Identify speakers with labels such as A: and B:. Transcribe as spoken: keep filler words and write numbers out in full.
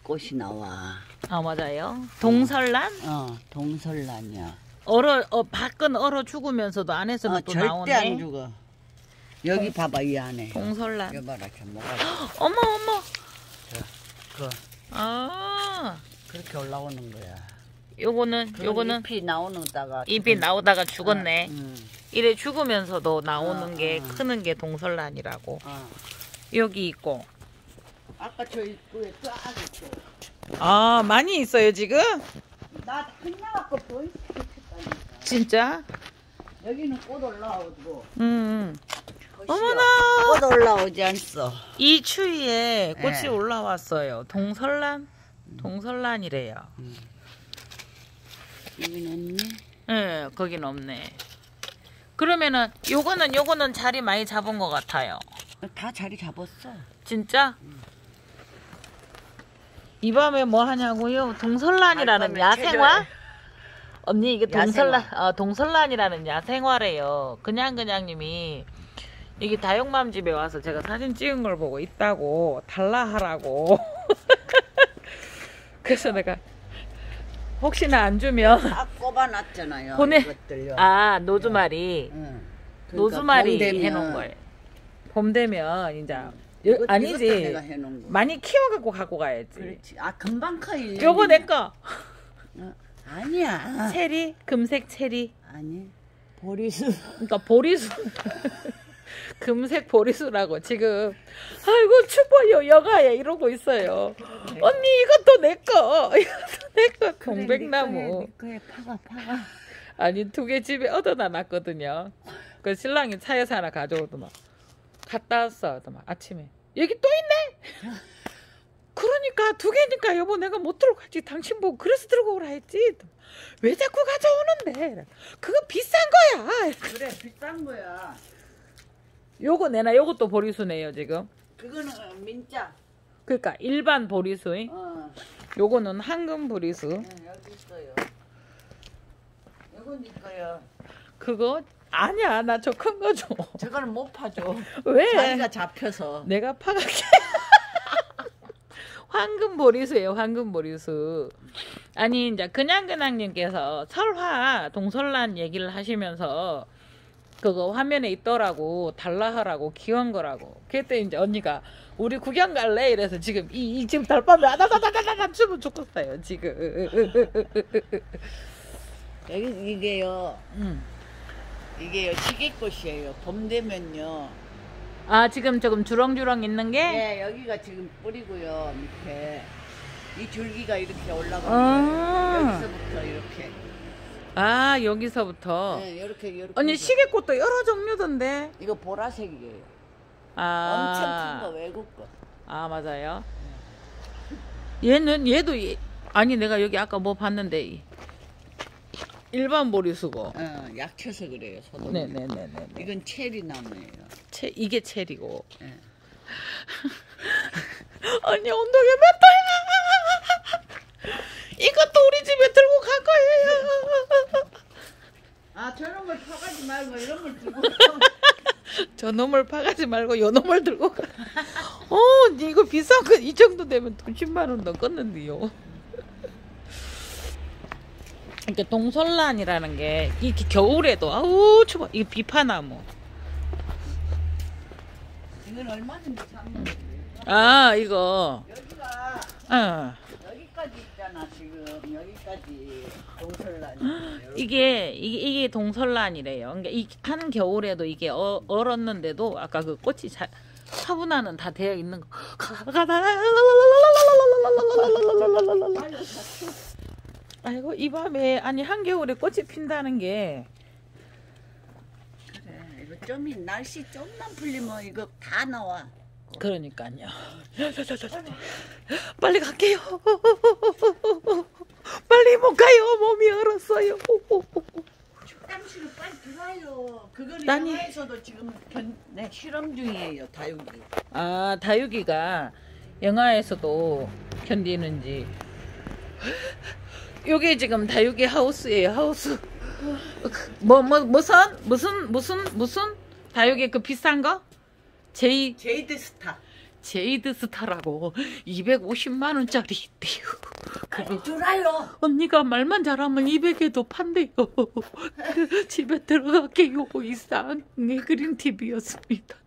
A: 꽃이 나와.
B: 아 맞아요. 동설란?
A: 어, 동설란이야.
B: 얼어 어 밖은 얼어 죽으면서도 안에서는
A: 어,
B: 또
A: 절대
B: 나오네.
A: 안 죽어. 여기
B: 동,
A: 봐봐 이 안에.
B: 동설란.
A: 여기 봐라 저 뭐가.
B: 어머 어머.
A: 그
B: 아
A: 그렇게 올라오는 거야.
B: 요거는 요거는
A: 잎이 나오는다가
B: 잎이 나오다가 죽었네.
A: 어, 음.
B: 이래 죽으면서도 나오는
A: 어,
B: 게
A: 어.
B: 크는 게 동설란이라고.
A: 어.
B: 여기 있고.
A: 아까 저 입구에 쫙 있어.
B: 아 많이 있어요 지금?
A: 나 한나갖고 보이지.
B: 진짜?
A: 여기는 꽃 올라오고.
B: 음. 어머나.
A: 꽃 올라오지 않소.
B: 이 추위에 꽃이
A: 네.
B: 올라왔어요. 동설란? 동설란이래요.
A: 음. 여기는 없네.
B: 예, 거긴 없네. 그러면은 요거는 요거는 자리 많이 잡은 것 같아요.
A: 다 자리 잡았어.
B: 진짜? 이 밤에 뭐 하냐고요? 동설란이라는
A: 밤에
B: 야생화?
A: 체조해.
B: 언니 이게
A: 야생화.
B: 동설란 어, 동설란이라는 야생화래요. 그냥 그냥님이 이게 다육맘 집에 와서 제가 사진 찍은 걸 보고 있다고 달라 하라고. 그래서 내가 혹시나 안 주면
A: 다 꼽아놨잖아요.
B: 보내.
A: 이것들요.
B: 아 노즈마리
A: 응. 그러니까
B: 노즈마리
A: 봄 되면
B: 해놓은 거예요. 봄 되면 이제 여-
A: 이것- 이것도
B: 아니지
A: 내가 해놓은 거.
B: 많이 키워갖고 갖고 가야지.
A: 그렇지. 아 금방 커. 일
B: 요거
A: 년이면.
B: 내 거.
A: 어, 아니야.
B: 체리 금색 체리.
A: 아니. 보리수.
B: 그러니까 보리수. 금색 보리수라고 지금 아이고 추워요 영아에 이러고 있어요. 언니 이것도 내 거. 이것도 내 거. 동백나무.
A: 그래 파가 파가.
B: 아니 두 개 집에 얻어다 놨거든요. 그 신랑이 차에서 하나 가져오더만 갔다 왔어. 더만 아침에 여기 또 있네. 그러니까 두 개니까 여보 내가 못 들고 가지. 당신 보고 그래서 들고 오라 했지. 왜 자꾸 가져오는데? 그거 비싼 거야.
A: 그래 비싼 거야.
B: 요거 내나 요것도 보리수네요 지금.
A: 그거는 민자.
B: 그러니까 일반 보리수.
A: 어.
B: 요거는 황금 보리수.
A: 네, 여기 있어요. 이건 이거요.
B: 그거 아니야 나 저 큰 거 줘.
A: 저거는 못 파죠.
B: 왜?
A: 자리가 잡혀서.
B: 내가 파갈게. 황금 보리수예요 황금 보리수. 아니 이제 그냥 그냥님께서 설화 동설란 얘기를 하시면서 그거 화면에 있더라고 달라 하라고 귀여운 거라고. 그때 이제 언니가 우리 구경 갈래 이래서 지금 이, 이 지금 달밤에 아다다다다다다 춤을 췄어요 지금.
A: 여기 이게요.
B: 음.
A: 이게요 시계꽃이에요. 봄 되면요.
B: 아 지금 조금 주렁주렁 있는 게.
A: 네 여기가 지금 뿌리고요 밑에 이 줄기가 이렇게 올라가고
B: 아.
A: 여기서부터 이렇게.
B: 아 여기서부터.
A: 네 이렇게 이렇게.
B: 언니 시계꽃도 여러 종류던데.
A: 이거 보라색이에요.
B: 아.
A: 엄청 큰 거 외국 거.
B: 아 맞아요. 얘는 얘도 얘, 아니 내가 여기 아까 뭐 봤는데 일반 보리수고.
A: 어, 약쳐서 그래요 소독.
B: 네네네네.
A: 이건 체리 나무예요.
B: 체 이게 체리고.
A: 네.
B: 언니 엉덩이 몇 달이야. 이것도 우리 집에 들고 갈 거예요.
A: 아 저런 걸 파가지 말고 이런 걸 들고.
B: 저 놈을 파가지 말고 요 놈을 들고 가. 어, 언니 이거 비싼 거 이 정도 되면 돈 십만 원 넘겠는데요. 이렇게 동설란이라는 게 이렇게 겨울에도 아우 추워. 이게 비파나무.
A: 이건 얼마든지 사는 거예요.
B: 아 이거.
A: 여기가
B: 어.
A: 여기까지 있잖아 지금 여기까지 동설란이.
B: 이게 이게 이게 동설란이래요. 그러니까 이 한 겨울에도 이게 어, 얼었는데도 아까 그 꽃이 자, 화분화는 다 되어 있는 거. 아이고 이 밤에 아니 한겨울에 꽃이 핀다는 게.
A: 그래 이거 좀 날씨 좀만 풀리면 이거 다 나와.
B: 그러니까요. 빨리 갈게요. 빨리 못 가요. 몸이 얼었어요.
A: 축담실로 빨리 들어와요. 그거는
B: 아니.
A: 영화에서도 지금 견, 네, 실험 중이에요 다육이.
B: 아 다육이가 영화에서도 견디는지. 요게 지금 다육이 하우스예요. 하우스. 뭐 뭐 무슨 무슨 무슨 무슨 다육이 그 비싼 거? 제이
A: 제이드 스타.
B: 제이드 스타라고 이백오십만 원짜리 있대요.
A: 빨리 주라요.
B: 언니가 말만 잘하면 이백에도 판대요. 그 집에 들어갈게요. 이상의 그린티비였습니다.